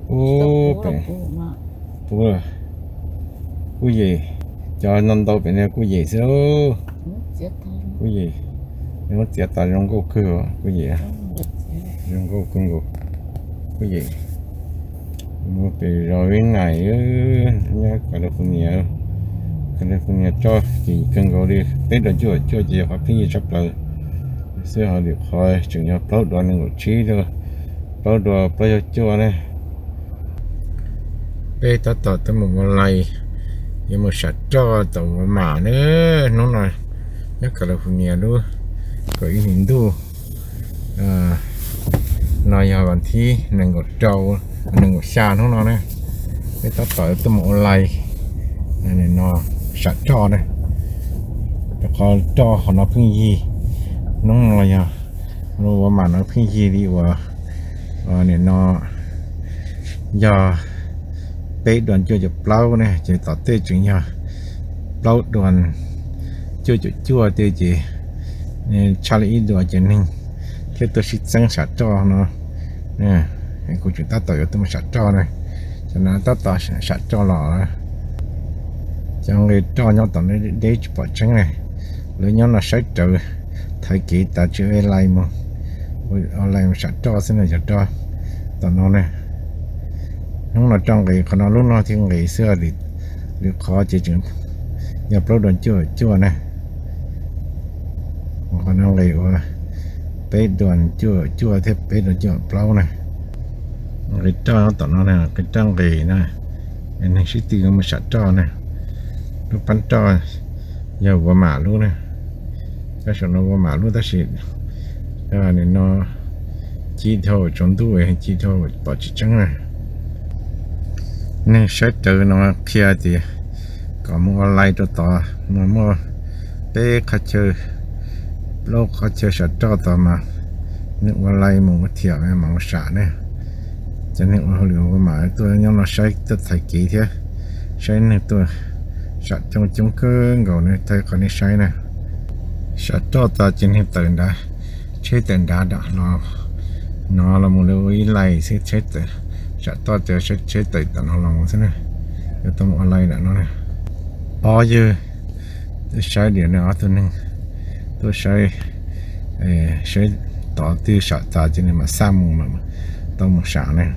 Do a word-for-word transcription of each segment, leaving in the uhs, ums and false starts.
ô bè bố là cú gì cho năm đầu bên này cú gì sao cú gì nó chết tại trong cô cửa cú gì à trong cô cung cú cú gì một từ rồi ngày nhá California California cho thì cần gọi đi tết rồi chưa chưa gì họ phi sắp tới sẽ họ được khỏi chừng nhau bao đoàn người trí rồi bao đoàn bao giờ chưa này bây ta tạo tới một con này nhưng mà sạch cho tàu mà nữa nó này nhắc California luôn có ý hình đu à nói giờ bản thi nâng ngột trâu nâng ngột xa nó nó này bây ta tạo tới một con này này nó sạch cho này họ cho họ nó phun gì nó nói nha nó mà nó phun gì đi và và này nó giờ bé đoàn chưa chụp lâu này chỉ tỏ tê chuyện nha lâu đoàn chưa chụp chua tê chỉ Charlie đoàn chỉ nên khi tôi sẽ sang sạch cho nó nè của chúng ta tạo cho tôi sạch cho này cho nên ta tạo sạch cho lọ chẳng lẽ cho nhau tận để để chụp trắng này lấy nhau là sạch trừ thời kỳ ta chưa lại mà lại sạch cho xin là sạch cho tận nó này nó là trong cái còn nó lúc nó thì ngày xưa thì được khó chỉ chừng nhập lâu đoàn chua chua này còn nó ngày qua bé đoàn chua chua thêm bé đoàn chua lâu này cái cho tận nó này cái trong cái này anh sẽ tìm một sạch cho này lúc bắn cho giờ qua mã luôn này cái số nó qua mã luôn ta xịt cái này nó chi thôi chống đuôi hay chi thôi bỏ chỉ trắng này nên sẽ từ nó kia thì có mua lại cho tao mua mua bé khách chơi lâu khách chơi sẽ cho tao mà nước qua lại một cái thiểu này mà xả này cho nên họ liệu mà tôi nhau nó sẽ tất thời kỳ thế sẽ nên tôi sẽ trong chúng cơ ngầu này thấy còn này sai này sẽ cho ta trên hiện tượng đã chế tượng đã đã nó nó là một lưu ý này sẽ chế tượng sẽ to cho sẽ chế tượng nó lòng thế này cho tôi một lại đã nó này bao nhiêu tôi sai điện này tôi nên tôi sai sẽ tỏ tiêu sợ ta cho nên mà xa mù mà tôi một sáng này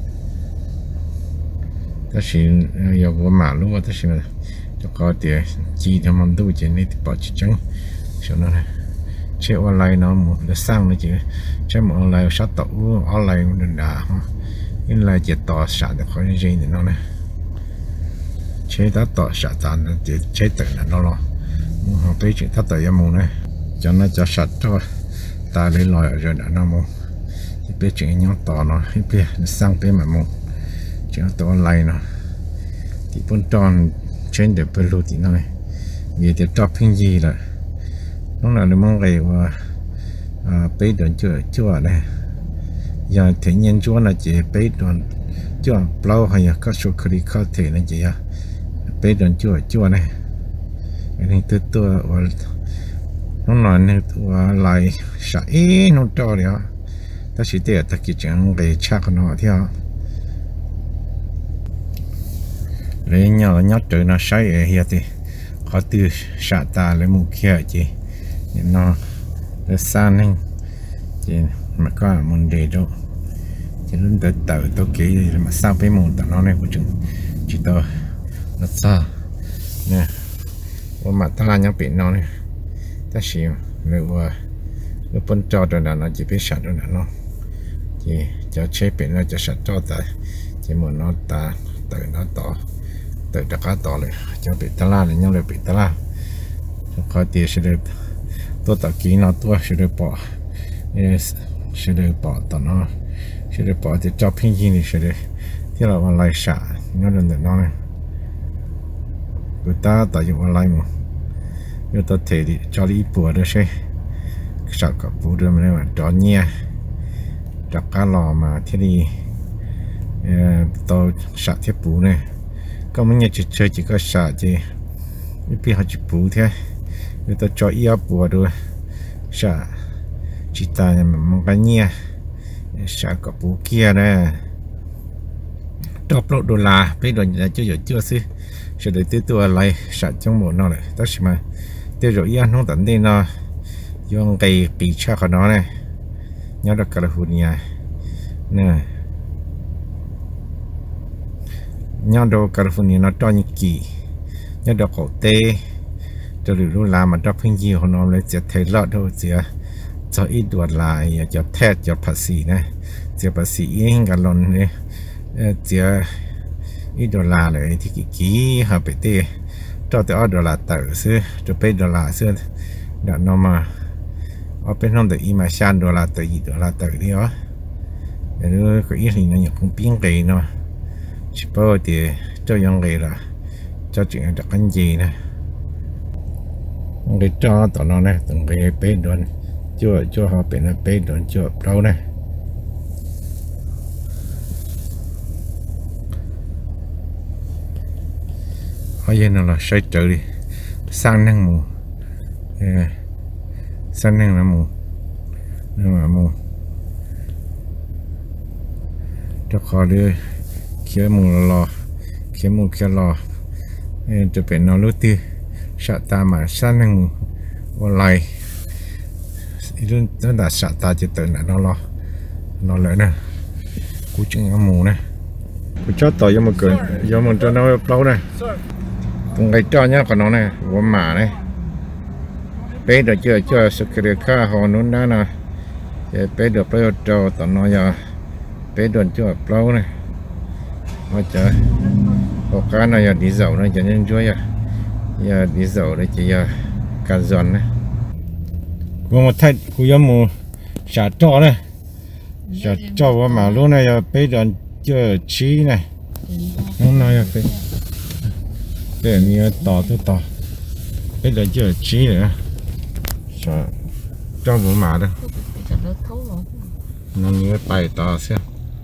ta chỉ giờ có mã lúc ta chỉ cho có tiền chi cho mình tu chuyện này thì bỏ chỉ trắng cho nó này chơi online nó một là sang nó chỉ chơi một online sát tàu online mình đã nhưng là chỉ tỏ sản được khỏi gì thì nó này chơi đã tỏ sản tàn thì chơi tự là nó lo họ tới chuyện thắt tự em này cho nó cho sạch thôi ta lấy lòi rồi đã nó mua thì biết chuyện nhau tỏ nó biết sang cái mà mua chuyện tỏ online nó thì bốn tròn trên để bơi lội thì nói vì để shopping gì là nó là nó mong ngày và bế đoàn chưa chưa này giờ thế nhân chúa là chỉ bế đoàn chưa lâu hay có số khi có thể là chỉ bế đoàn chưa chưa này nên từ từ nó nói nên và lại sai nó cho đấy ta chỉ để ta chỉ chẳng để chắc nó theo lấy nhỏ nhót trời nó sai ở here thì có từ xả ta lấy một kia chị nó nó xa nên chị mà có muốn để đâu chỉ lúc tới tới tôi kỹ mà sao với một tao nó này của chúng chỉ tôi nó xa nè và mặt ta là nhau bị nó này ta xíu rồi nó phân cho rồi là nó chỉ biết sạch rồi là nó chỉ cho chế bị nó cho sạch cho ta chỉ muốn nó ta tự nó tỏ tự đặt cá tỏ lại cho bị ta la này nhau lại bị ta la có tiền sẽ được tôi tạo kỹ nó tôi sẽ được bỏ sẽ được bỏ tao nó sẽ được bỏ thì cho pin gì thì sẽ được thế là online xả nó đừng để nó này người ta tạo dụng online mà người ta thể thì cho đi bùa đó sẽ sợ cả bùa được mà đó nhẹ đặt cá lò mà thế thì tôi xả thiết bùa này có mấy nhà chỉ chơi chỉ có xả chứ biết họ chỉ bùa thế người ta cho ia bùa rồi xả chỉ ta mà mong cái nhẹ xả cả bùa kia này đọc lộ đô la bây giờ là chưa giờ chưa xí sẽ để tiếp tục lại sản trong một nó này đó mà tiêu rồi ăn không tận đây nó dùng cái bị cha của nó này nhớ được California nè nhớ được California nó cho những kỳ nhớ được cổ tê cho được đô la mà đọc hình gì của nó lấy sẽ thấy lọt đâu sẽ cho ít đuổi lại cho thét cho phát xì này sẽ phát xì in cả lần này sẽ ít đô la này thì cái ký hợp với tê cho tới đô la tử xưa cho bây đô la xưa đã nó mà ở bên trong tự mà san đô la tử đô la tử đi đó rồi cái ý thì nó nhập không biến kỳ nó chỉ bao thì cho những cái là cho chuyện đặc anh gì nè cái cho tụi nó này từng cái bên đồn chưa chưa họ bên bên đồn chưa đâu này ở đây nó là xây trở đi sang năng mù sang năng là mù nhưng mà mù cho khó đưa kia mù lò kia mù kia lò cho bên nó lúa tiêu sợ ta mà sang năng mù còn lại luôn nó là sợ ta chỉ tự là nó lo nó lợi nè cú chừng mù này cú chót tỏi cho một cười cho một cho nó lâu này từng cái cho nhá còn nó này của mà này bé được chưa chưa sự kiện khác họ nó đã là bé được bé cho tao nói giờ bé được chưa lâu này ôi trời có cái này giờ đi dầu này cho nênជួយà giờ đi dầu đấy chỉ giờ cả giòn này có một thay cô giống một xả cho này xả cho vào mà lúc này giờ bé được chưa chí này hôm nay phải để như tỏ tôi tỏ bây giờ chưa trí nữa cho cho bố mà đó nó như bài tỏ xem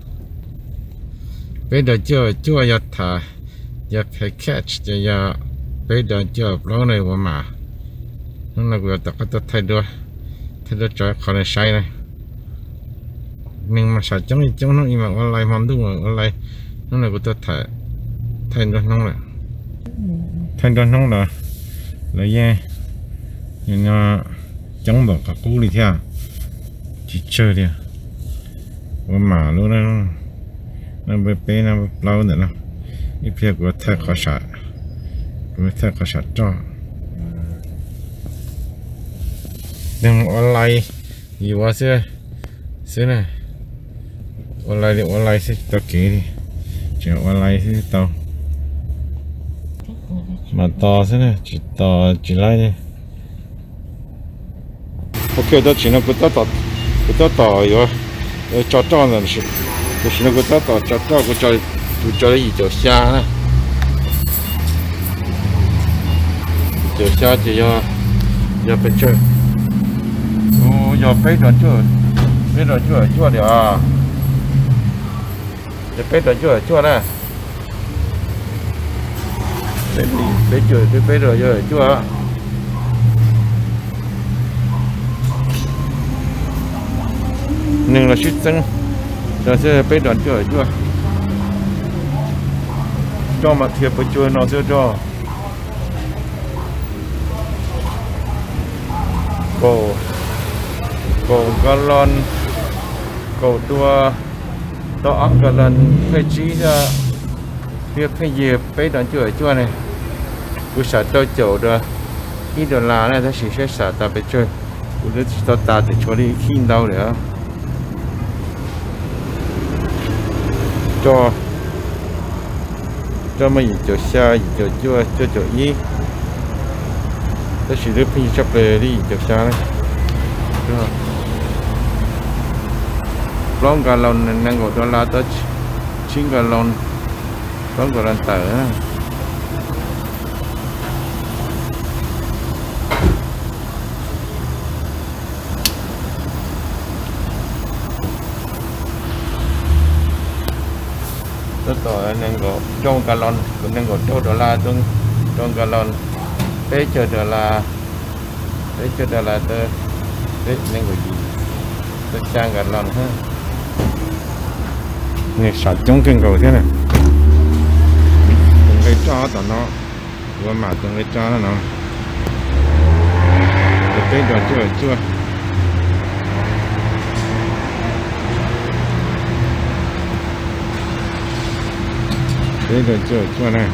bây giờ chưa chưa giờ thả giờ phải catch giờ bây giờ chưa lâu này bố mà nó là vừa tập cái thay đổi thay đổi cho con này sai này nhưng mà sao chống chống nó nhưng mà online mong đúng rồi online nó là của tôi thay thay đổi nó là thanh toán không là là gì nhưng nó chống bỏ cả cú đi theo chỉ chơi đi và mà luôn đó nó bị bé nó lâu nữa nó ít việc của thầy khó sợ của thầy khó sợ cho nhưng online gì quá xưa xưa này online thì online sẽ tao kỹ đi chỉ online sẽ tao mà to thế này chỉ to chỉ lại đi ok đó chỉ nó cứ to to cứ to to rồi cho cho là chỉ chỉ nó cứ to to cho cho cứ cho cứ cho cái gì cho xa này cho xa chỉ do do phải chơi ô do phải đó chưa phải đó chưa chưa được à do phải đó chưa chưa nè để để chơi để bây giờ chơi chưa nhưng là shit xăng giờ sẽ bây giờ chơi chưa cho mà thiệp với chơi nó sẽ cho cổ cổ galon cổ tua to galon phải chỉ ra việc phải gì bây giờ chơi chưa này cứ sợ tôi chỗ đó ít đô la này ta chỉ sẽ sợ ta phải chơi cứ đứa tao ta thì cho đi khi đâu nữa cho cho mấy chỗ xa chỗ chưa cho chỗ ý ta chỉ đứa phi chấp về đi chỗ xa này rồi long cả lần năng của đô la tới chín cả lần long cả lần tờ tôi tỏ nên có trong galon cũng nên có cho đô la trong trong galon để cho đô la để cho đô la tôi để nên có gì tôi trang galon ha này sạch trong kinh cầu thế này cái cho tao nó vừa mà từng cái cho nó cái đó chưa chưa cái đó chưa chưa này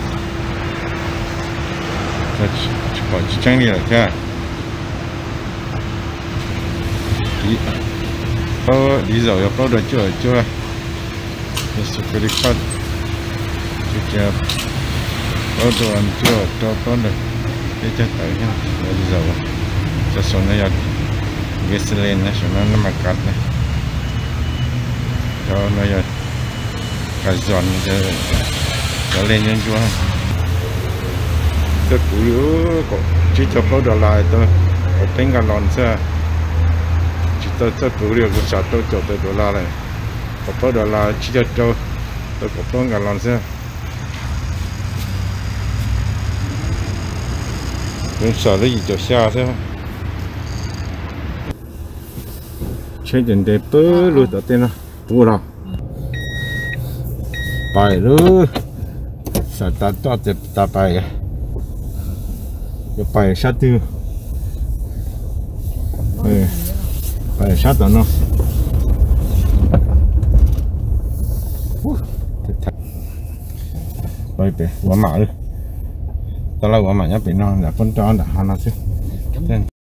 có chỉ trang đi là thế đi bao đi rồi bao đó chưa chưa cái số cái card chưa bao đồ ăn chưa cho bao đó cái chất tới nhá đi rồi cho số này là gasoline này số nó mà cắt này cho nó là cái giòn cho cho lên nhân chúa rất cũ yếu chỉ cho bao đồ lại tôi có tính cả lon xe chỉ tôi rất cũ yếu cũng sợ tôi cho tôi đồ lại này có bao đồ lại chỉ cho tôi tôi có tính cả lon xe không sợ cái gì cho xa thế chơi chuyện đẹp bơ luôn đầu tiên nó bù nào bài luôn sợ ta to đẹp ta bài cái bài sát tiêu bài sát đó nó bài bể quả mã đi tao là quả mã nhá bị non là con tròn đã hai nó chứ